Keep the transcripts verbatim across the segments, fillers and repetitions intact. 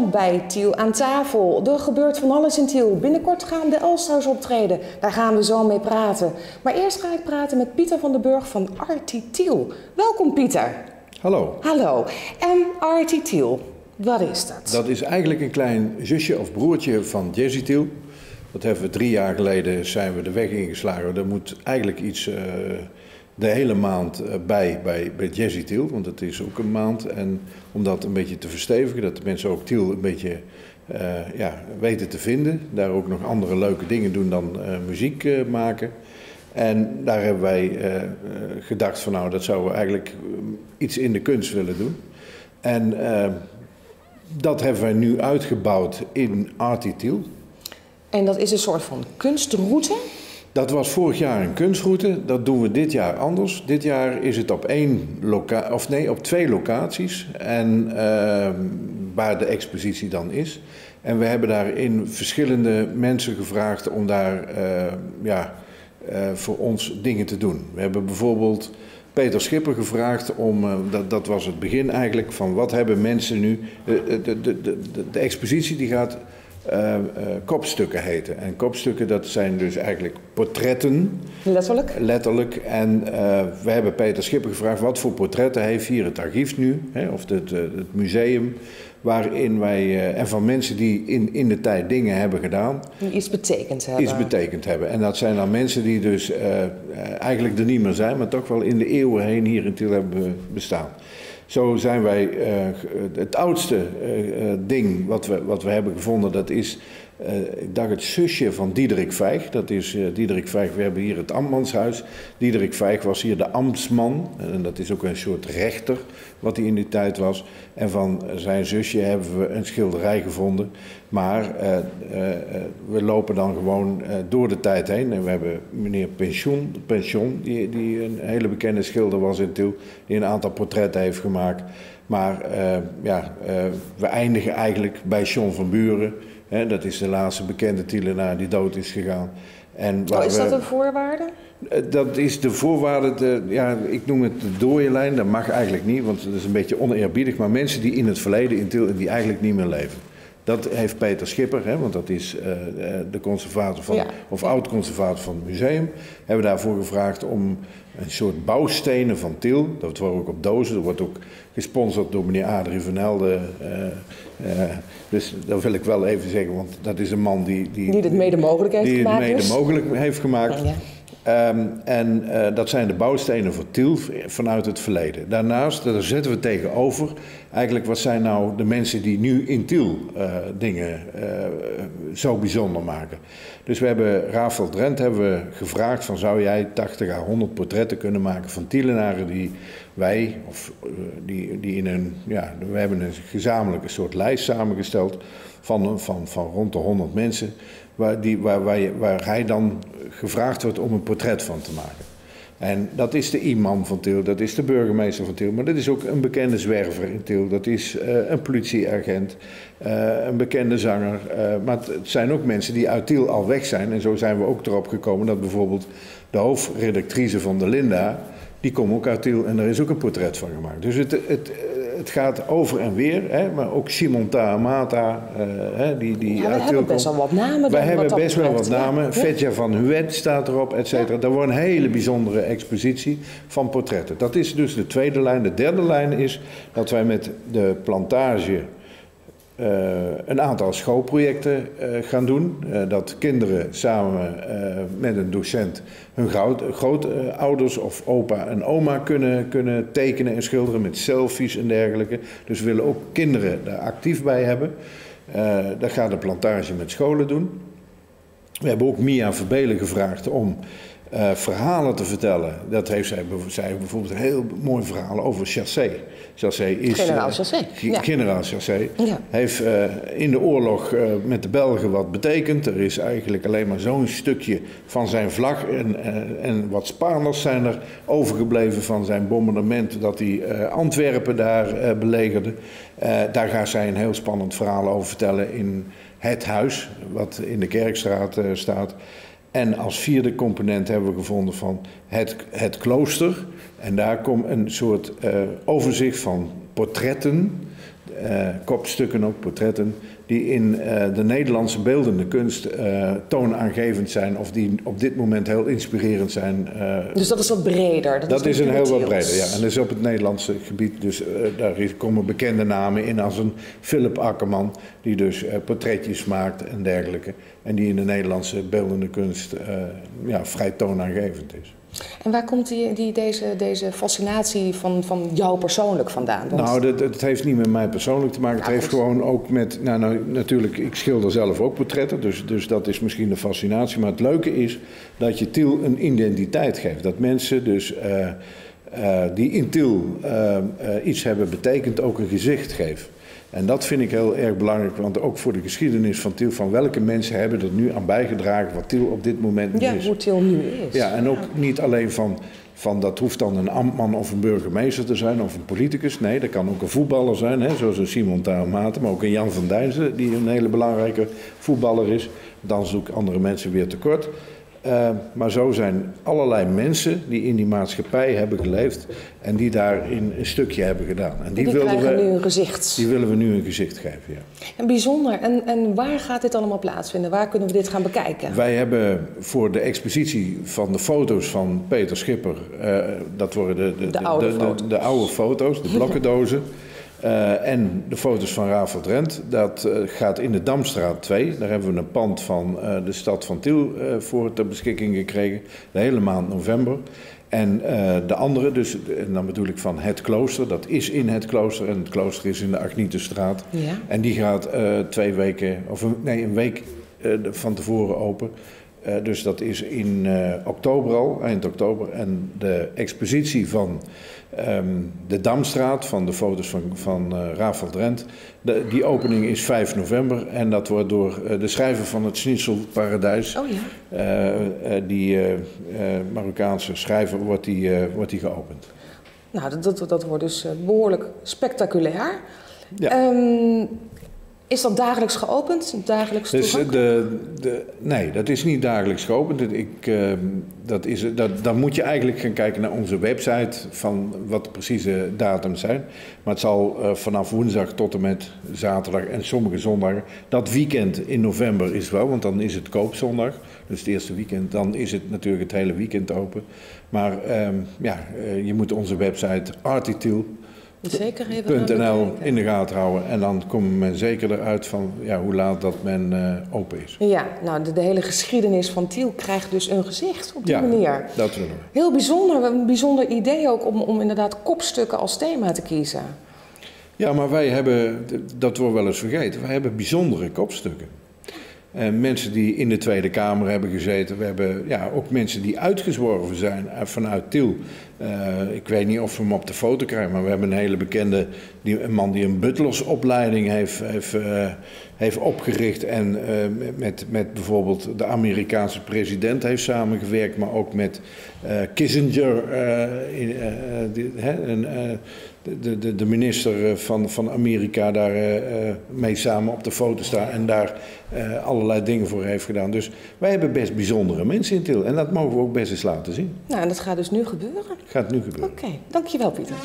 Welkom bij Tiel aan tafel. Er gebeurt van alles in Tiel. Binnenkort gaan de Elstars optreden. Daar gaan we zo mee praten. Maar eerst ga ik praten met Pieter van den Burg van Artie Tiel. Welkom Pieter. Hallo. Hallo. En Artie Tiel, wat is dat? Dat is eigenlijk een klein zusje of broertje van Jazzy Tiel. Dat hebben we drie jaar geleden zijn we de weg ingeslagen. Er moet eigenlijk iets uh, de hele maand uh, bij, bij, bij Jazzy Tiel, want het is ook een maand. En om dat een beetje te verstevigen, dat de mensen ook Tiel een beetje uh, ja, weten te vinden. Daar ook nog andere leuke dingen doen dan uh, muziek uh, maken. En daar hebben wij uh, gedacht van nou, dat zouden we eigenlijk iets in de kunst willen doen. En uh, dat hebben wij nu uitgebouwd in Artie Tiel. En dat is een soort van kunstroute? Dat was vorig jaar een kunstroute, dat doen we dit jaar anders. Dit jaar is het op één loca of nee, op twee locaties en uh, waar de expositie dan is. En we hebben daarin verschillende mensen gevraagd om daar uh, ja, uh, voor ons dingen te doen. We hebben bijvoorbeeld Peter Schipper gevraagd om, uh, dat, dat was het begin eigenlijk, van wat hebben mensen nu. De, de, de, de, de expositie die gaat Uh, uh, kopstukken heten. En kopstukken, dat zijn dus eigenlijk portretten. Letterlijk? Letterlijk. En uh, we hebben Peter Schipper gevraagd wat voor portretten heeft hier het archief nu, hè, of het, uh, het museum, waarin wij, uh, en van mensen die in, in de tijd dingen hebben gedaan. Die iets betekend hebben. Iets betekend hebben. En dat zijn dan mensen die dus uh, uh, eigenlijk er niet meer zijn, maar toch wel in de eeuwen heen hier in Tiel hebben bestaan. Zo zijn wij, uh, het oudste uh, ding wat we, wat we hebben gevonden, dat is, uh, ik dacht het zusje van Diederik Vijg. Dat is uh, Diederik Vijg, we hebben hier het ambtmanshuis. Diederik Vijg was hier de ambtsman, en dat is ook een soort rechter wat hij in die tijd was. En van zijn zusje hebben we een schilderij gevonden. Maar uh, uh, we lopen dan gewoon uh, door de tijd heen. En we hebben meneer Pension, Pension die, die een hele bekende schilder was in Tiel, die een aantal portretten heeft gemaakt. Maar uh, ja, uh, we eindigen eigenlijk bij John van Buren. Hè, dat is de laatste bekende Tielenaar die dood is gegaan. En oh, is dat we, een voorwaarde? Dat is de voorwaarde, de, ja, ik noem het de dode lijn, dat mag eigenlijk niet, want dat is een beetje oneerbiedig. Maar mensen die in het verleden in Tiel, die eigenlijk niet meer leven. Dat heeft Peter Schipper, hè, want dat is uh, de conservator van, ja. of oud-conservator van het museum. Hebben we daarvoor gevraagd om een soort bouwstenen van Tiel. Dat wordt ook op dozen, dat wordt ook gesponsord door meneer Adrie van Helden. Uh, uh, dus dat wil ik wel even zeggen, want dat is een man die... Die, die het mede mogelijk heeft die gemaakt. Die het mede dus. mogelijk heeft gemaakt. Ja. Um, en uh, dat zijn de bouwstenen voor Tiel vanuit het verleden. Daarnaast, daar zetten we tegenover, eigenlijk wat zijn nou de mensen die nu in Tiel uh, dingen uh, zo bijzonder maken. Dus we hebben, Rafael Drent hebben we gevraagd van zou jij tachtig à honderd portretten kunnen maken van Tielenaren die wij, of uh, die, die in een, ja, we hebben een gezamenlijke soort lijst samengesteld van, van, van rond de honderd mensen. Waar, die, waar, waar, je, waar hij dan gevraagd wordt om een portret van te maken. En dat is de imam van Tiel, dat is de burgemeester van Tiel, maar dat is ook een bekende zwerver in Tiel. Dat is uh, een politieagent, uh, een bekende zanger. Uh, maar het zijn ook mensen die uit Tiel al weg zijn. En zo zijn we ook erop gekomen dat bijvoorbeeld de hoofdredactrice van de Linda, die komt ook uit Tiel en daar is ook een portret van gemaakt. Dus het, het, het gaat over en weer, hè, maar ook Simon Tahamata, uh, hè, die, die ja, uit we Tiel hebben best wel wat namen. Wij hebben wat best wel wat namen. Ja. Fetja van Huet staat erop, et cetera. Ja. Dat wordt een hele bijzondere expositie van portretten. Dat is dus de tweede lijn. De derde lijn is dat wij met de plantage Uh, een aantal schoolprojecten uh, gaan doen. Uh, dat kinderen samen uh, met een docent hun grootouders of opa en oma kunnen, kunnen tekenen en schilderen met selfies en dergelijke. Dus we willen ook kinderen daar actief bij hebben. Uh, dat gaat de plantage met scholen doen. We hebben ook Mia Verbelen gevraagd om Uh, verhalen te vertellen. Dat heeft zij, zij bijvoorbeeld een heel mooi verhaal over Chassé. Chassé is... Generaal Chassé. Uh, ja. Generaal Chassé. Ja. Heeft uh, in de oorlog uh, met de Belgen wat betekend. Er is eigenlijk alleen maar zo'n stukje van zijn vlag en, uh, en wat Spaanders zijn er overgebleven van zijn bombardement dat hij uh, Antwerpen daar uh, belegerde. Uh, daar gaat zij een heel spannend verhaal over vertellen in het huis, wat in de Kerkstraat uh, staat. En als vierde component hebben we gevonden van het, het klooster. En daar komt een soort uh, overzicht van portretten uh, kopstukken ook, portretten, die in uh, de Nederlandse beeldende kunst uh, toonaangevend zijn of die op dit moment heel inspirerend zijn. Uh, dus dat is wat breder? Dat, dat is, is een heel wat breder, ja. En dat is op het Nederlandse gebied, dus uh, daar komen bekende namen in als een Philip Akkerman, die dus uh, portretjes maakt en dergelijke. En die in de Nederlandse beeldende kunst uh, ja, vrij toonaangevend is. En waar komt die, die, deze, deze fascinatie van, van jou persoonlijk vandaan? Want... Nou, dat, dat heeft niet met mij persoonlijk te maken. Het ja, heeft goed. gewoon ook met... Nou, nou, natuurlijk, ik schilder zelf ook portretten, dus, dus dat is misschien de fascinatie. Maar het leuke is dat je Tiel een identiteit geeft. Dat mensen dus uh, uh, die in Tiel uh, uh, iets hebben betekend ook een gezicht geven. En dat vind ik heel erg belangrijk, want ook voor de geschiedenis van Tiel, van welke mensen hebben er nu aan bijgedragen wat Tiel op dit moment ja, is. Ja, hoe Tiel nu is. Ja, en ook ja. niet alleen van, van dat hoeft dan een ambtman of een burgemeester te zijn of een politicus. Nee, dat kan ook een voetballer zijn, hè, zoals een Simon Taamate, maar ook een Jan van Dijnsen, die een hele belangrijke voetballer is. Dan zoek andere mensen weer tekort. Uh, maar zo zijn allerlei mensen die in die maatschappij hebben geleefd en die daarin een stukje hebben gedaan. En die, die willen krijgen we, nu een gezicht. Die willen we nu een gezicht geven, ja. En bijzonder. En, en waar gaat dit allemaal plaatsvinden? Waar kunnen we dit gaan bekijken? Wij hebben voor de expositie van de foto's van Peter Schipper, uh, dat worden de, de, de, oude, de, de, de, de oude foto's, de blokkendozen. Uh, en de foto's van Rafael Drent, dat uh, gaat in de Damstraat twee. Daar hebben we een pand van uh, de stad van Tiel uh, voor ter beschikking gekregen. De hele maand november. En uh, de andere, dus, en dan bedoel ik van het klooster, dat is in het klooster. En het klooster is in de Agnietenstraat. Ja. En die gaat uh, twee weken, of een, nee, een week uh, van tevoren open. Uh, dus dat is in uh, oktober al, eind oktober. En de expositie van um, de Damstraat, van de foto's van, van uh, Rafael Drent, de, die opening is vijf november. En dat wordt door uh, de schrijver van het Schnitzelparadijs, oh, ja. uh, uh, die uh, uh, Marokkaanse schrijver, wordt die, uh, wordt die geopend. Nou, dat, dat, dat wordt dus uh, behoorlijk spectaculair. Ja. Um, Is dat dagelijks geopend? Dagelijks dus de, de, nee, dat is niet dagelijks geopend. Ik, uh, dat is, dat, dan moet je eigenlijk gaan kijken naar onze website van wat de precieze datums zijn. Maar het zal uh, vanaf woensdag tot en met zaterdag en sommige zondagen. Dat weekend in november is wel, want dan is het koopzondag. Dus het eerste weekend, dan is het natuurlijk het hele weekend open. Maar um, ja, uh, je moet onze website artitiel punt n l in de gaten houden en dan komt men zeker eruit van ja, hoe laat dat men uh, open is. Ja, nou de, de hele geschiedenis van Tiel krijgt dus een gezicht op die ja, manier. Dat willen we. Heel bijzonder, een bijzonder idee ook om, om inderdaad kopstukken als thema te kiezen. Ja, maar wij hebben, dat wordt wel eens vergeten, wij hebben bijzondere kopstukken. Uh, mensen die in de Tweede Kamer hebben gezeten. We hebben ja, ook mensen die uitgezworven zijn vanuit Tiel. Uh, ik weet niet of we hem op de foto krijgen, maar we hebben een hele bekende, die, een man die een butlersopleiding heeft, heeft, uh, heeft opgericht en uh, met, met bijvoorbeeld de Amerikaanse president heeft samengewerkt, maar ook met uh, Kissinger, uh, in, uh, die, hè, en, uh, de, de, de minister van, van Amerika daar uh, mee samen op de foto staan en daar uh, allerlei dingen voor heeft gedaan. Dus wij hebben best bijzondere mensen in Tiel en dat mogen we ook best eens laten zien. Nou, en dat gaat dus nu gebeuren? Gaat nu gebeuren. Oké, okay, dankjewel Pieter.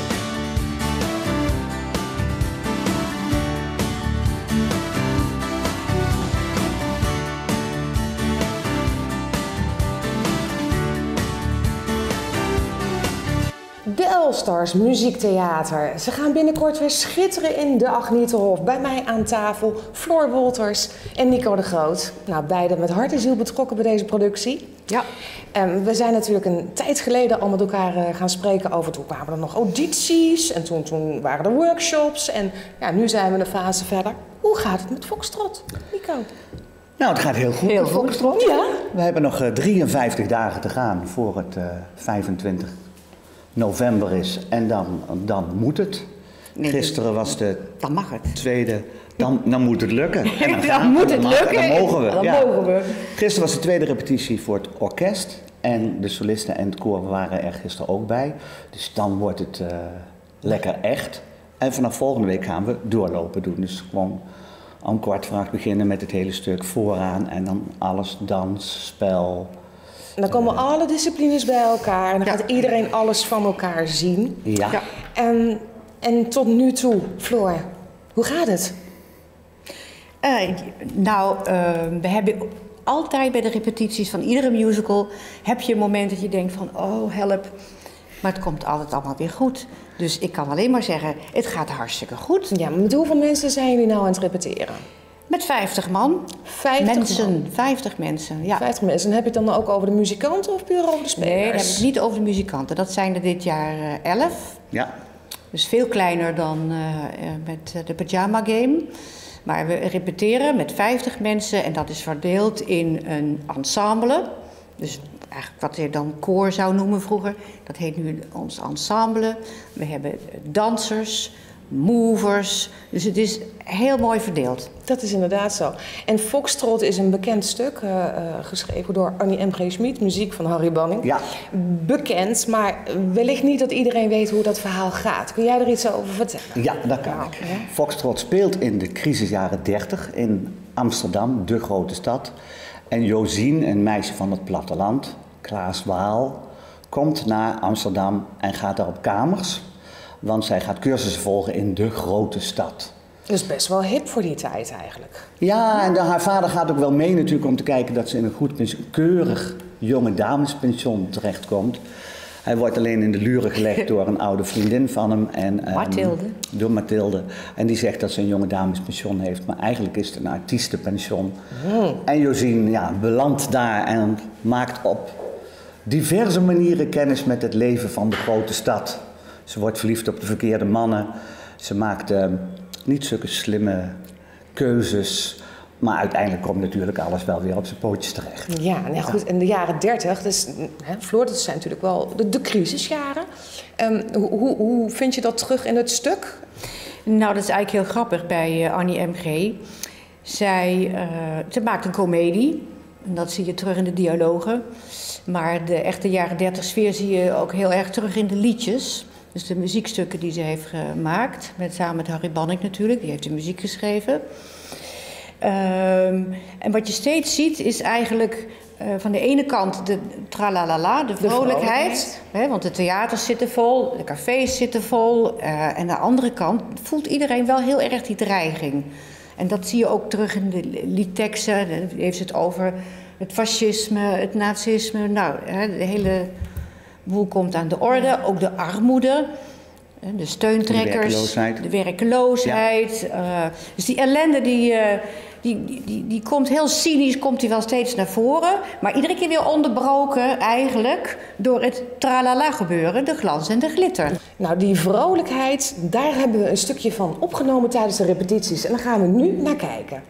De Elstars Muziektheater. Ze gaan binnenkort weer schitteren in de Agnietenhof. Bij mij aan tafel Floor Wolters en Nico de Groot. Nou, beide met hart en ziel betrokken bij deze productie. Ja. Um, we zijn natuurlijk een tijd geleden al met elkaar uh, gaan spreken over... Toen waren er nog audities en toen, toen waren er workshops. En ja, nu zijn we een fase verder. Hoe gaat het met Foxtrot, Nico? Nou, het gaat heel goed heel met Foxtrot. Ja. We hebben nog uh, drieënvijftig dagen te gaan voor het uh, vijfentwintig november is. En dan, dan moet het. Nee, Gisteren was de dan mag het. tweede... Dan, dan moet het lukken. En dan, dan moet het dan lukken. Dan mogen we. Dan ja. mogen we. Gisteren was de tweede repetitie voor het orkest. En de solisten en het koor waren er gisteren ook bij. Dus dan wordt het uh, lekker echt. En vanaf volgende week gaan we doorlopen doen. Dus gewoon om kwart voor acht beginnen met het hele stuk vooraan. En dan alles, dans, spel. En dan komen uh, alle disciplines bij elkaar. En dan ja. gaat iedereen alles van elkaar zien. Ja. ja. En, en tot nu toe, Floor, Hoe gaat het? Uh, nou, uh, we hebben altijd bij de repetities van iedere musical... heb je een moment dat je denkt van, oh, help. Maar het komt altijd allemaal weer goed. Dus ik kan alleen maar zeggen, het gaat hartstikke goed. Ja, maar met hoeveel mensen zijn jullie nou aan het repeteren? Met vijftig man. vijftig mensen, man. vijftig mensen, ja. vijftig mensen. En heb je het dan ook over de muzikanten of puur over de spelers? Nee, dan heb ik het niet over de muzikanten. Dat zijn er dit jaar uh, elf. Ja. Dus veel kleiner dan uh, met de Pyjama Game. Maar we repeteren met vijftig mensen en dat is verdeeld in een ensemble. Dus eigenlijk wat je dan koor zou noemen vroeger. Dat heet nu ons ensemble. We hebben dansers, movers. Dus het is heel mooi verdeeld. Dat is inderdaad zo. En Foxtrot is een bekend stuk, uh, uh, geschreven door Annie M G. Schmid, muziek van Harry Banning. Ja. Bekend, maar wellicht niet dat iedereen weet hoe dat verhaal gaat. Kun jij er iets over vertellen? Ja, dat kan Nou, ik. ja. Foxtrot speelt in de crisisjaren dertig in Amsterdam, de grote stad. En Josien, een meisje van het platteland, Klaas Waal, komt naar Amsterdam en gaat daar op kamers. Want zij gaat cursussen volgen in de grote stad. Dus best wel hip voor die tijd eigenlijk. Ja, en de, haar vader gaat ook wel mee natuurlijk om te kijken dat ze in een goed, pensioen, keurig jonge damespension terechtkomt. Hij wordt alleen in de luren gelegd door een oude vriendin van hem. En, um, Mathilde. Door Mathilde. En die zegt dat ze een jonge damespension heeft, maar eigenlijk is het een artiestenpension. Hmm. En Josien ja, belandt daar en maakt op diverse manieren kennis met het leven van de grote stad. Ze wordt verliefd op de verkeerde mannen. Ze maakt uh, niet zulke slimme keuzes. Maar uiteindelijk komt natuurlijk alles wel weer op zijn pootjes terecht. Ja, nou goed, in de jaren dertig, dus, hè, Floor, dat zijn natuurlijk wel de, de crisisjaren. Um, hoe, hoe, hoe vind je dat terug in het stuk? Nou, dat is eigenlijk heel grappig bij uh, Annie M G. Zij uh, ze maakt een komedie. En dat zie je terug in de dialogen. Maar de echte jaren dertig sfeer zie je ook heel erg terug in de liedjes. Dus de muziekstukken die ze heeft gemaakt. Met, samen met Harry Banning natuurlijk, die heeft de muziek geschreven. Um, en wat je steeds ziet is eigenlijk uh, van de ene kant de tralalala, de vrolijkheid. De vrolijkheid. Hè, want de theaters zitten vol, de cafés zitten vol. Uh, en aan de andere kant voelt iedereen wel heel erg die dreiging. En dat zie je ook terug in de liedteksten. Dan heeft ze het over het fascisme, het nazisme. Nou, hè, de hele boel komt aan de orde. Ook de armoede. De steuntrekkers, de werkloosheid. De werkloosheid. Ja. Uh, dus die ellende die, uh, die, die, die, die komt heel cynisch, komt die wel steeds naar voren. Maar iedere keer weer onderbroken eigenlijk door het tralala gebeuren, de glans en de glitter. Nou, die vrolijkheid, daar hebben we een stukje van opgenomen tijdens de repetities. En daar gaan we nu naar kijken.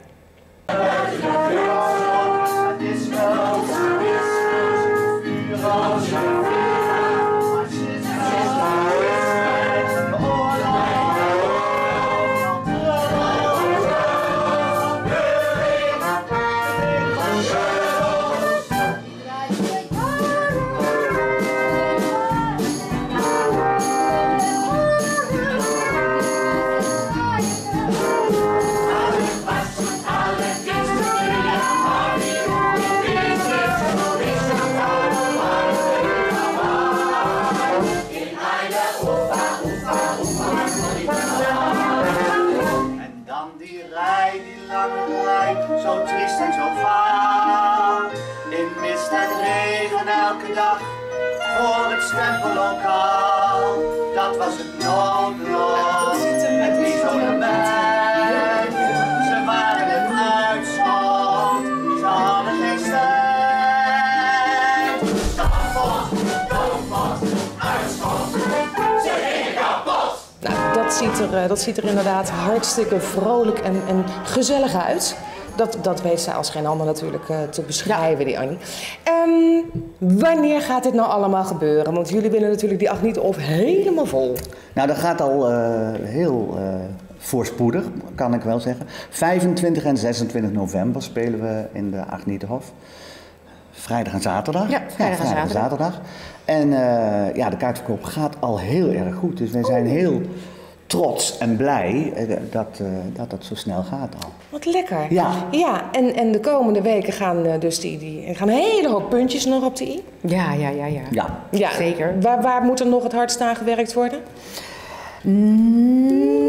Zo triest en zo vaag, in mist en regen elke dag, voor het stempellokaal, dat was het noodlot, met wie zo erbij, ze waren het uitschot, ze hadden geen stijl. Stapot, doodpot, uitschot, ze gingen kapot. Nou, dat ziet er, dat ziet er inderdaad hartstikke vrolijk en, en gezellig uit. Dat, dat weet zij als geen ander natuurlijk uh, te beschrijven, ja. Die Annie. Um, wanneer gaat dit nou allemaal gebeuren? Want jullie willen natuurlijk die Agnietenhof helemaal vol. Nou, dat gaat al uh, heel uh, voorspoedig, kan ik wel zeggen. vijfentwintig en zesentwintig november spelen we in de Agnietenhof. Vrijdag en zaterdag. Ja, vrijdag en ja, zaterdag. zaterdag. En uh, ja, de kaartverkoop gaat al heel erg goed. Dus wij zijn heel trots en blij uh, dat, uh, dat dat zo snel gaat al. Wat lekker. Ja. Ja, en, en de komende weken gaan uh, dus die, die er gaan een hele hoop puntjes nog op de i. Ja, ja, ja, ja. Ja. Ja. Zeker. Waar, waar moet er nog het hardst aan gewerkt worden? Mm,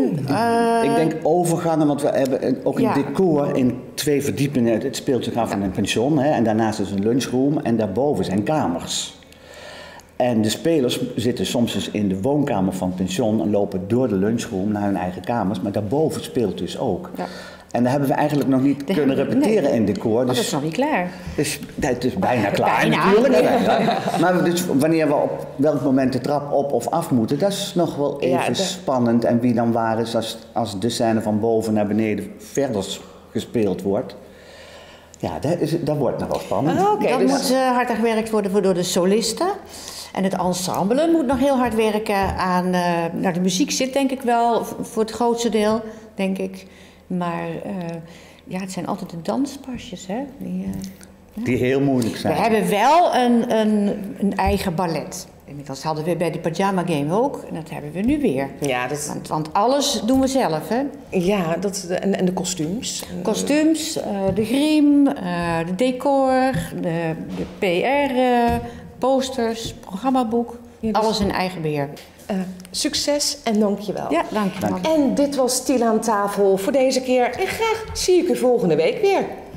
Uh, Ik denk overgangen, want we hebben ook een ja. decor in twee verdiepingen. Het speelt zich af in een pension, hè, en daarnaast is een lunchroom en daarboven zijn kamers. En de spelers zitten soms dus in de woonkamer van het pension en lopen door de lunchroom naar hun eigen kamers, maar daarboven speelt dus ook. Ja. En daar hebben we eigenlijk nog niet de kunnen repeteren nee. in decor. Dus, oh, dat is nog niet klaar. Dus het is bijna klaar bijna. natuurlijk. Nee. Maar dus wanneer we op welk moment de trap op of af moeten, dat is nog wel even ja, de... spannend. En wie dan waar is als, als de scène van boven naar beneden verder gespeeld wordt. Ja, dat, is, dat wordt nog wel spannend. Ah, okay, dat dus... moet uh, hard gewerkt worden door de solisten. En het ensemble moet nog heel hard werken aan... Uh, nou, de muziek zit denk ik wel voor het grootste deel, denk ik. Maar uh, ja, het zijn altijd de danspasjes, hè. Die, uh, ja. Die heel moeilijk zijn. We hebben wel een, een, een eigen ballet. Dat hadden we bij de Pyjama Game ook. En dat hebben we nu weer. Ja, dat... want, want alles doen we zelf, hè. Ja, dat, en, en de kostuums. Kostuums, uh, de griem, uh, de decor, de, de P R, uh, posters, programmaboek. Ja, dus... alles in eigen beheer. Uh, succes en dankjewel. Ja, dankjewel. En dit was Tiel aan tafel voor deze keer. En graag zie ik u volgende week weer.